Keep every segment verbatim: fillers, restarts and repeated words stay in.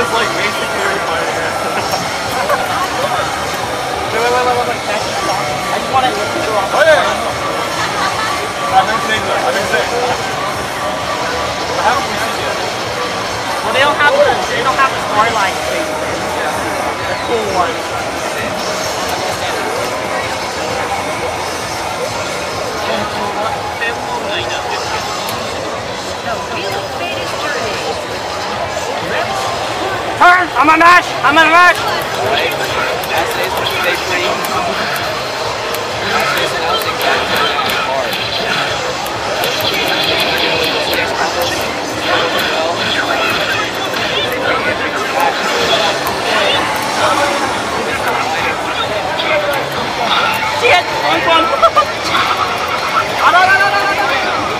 It's like basically required. Wait, wait, wait, wait, wait, wait. I just want to listen to it. Oh yeah! I've been saying that. I've been saying that. What haven't we seen yet? Well, they don't have the, they don't have the storyline thing. The cool one. Turn! I'm on mash! I'm on mash! Right? AcidAce was StayFree. AcidAce announced exactly that hard. Shit! One, one! Oh, no, no, no, no, no, no!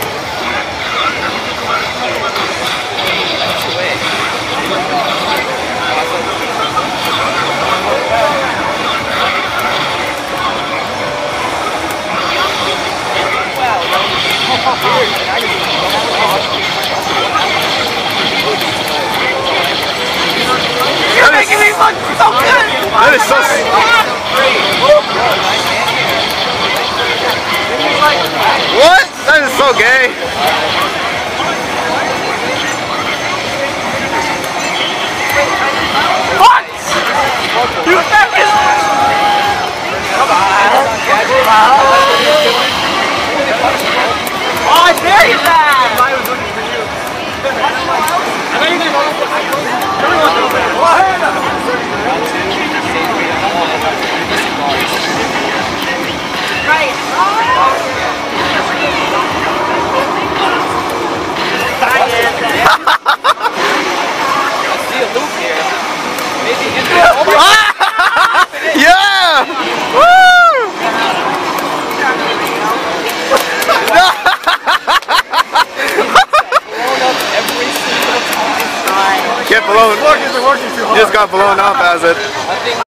You're making me look so good! That is so What? That is so gay. What? You fucking... Come on. Oh, I dare you that! I was looking for you. I know you did. Everyone's over there. Right. I see a loop here. Maybe in there. Oh my Yeah! Woo! blown up every single time. Get blown. You just got blown up, Acid. I think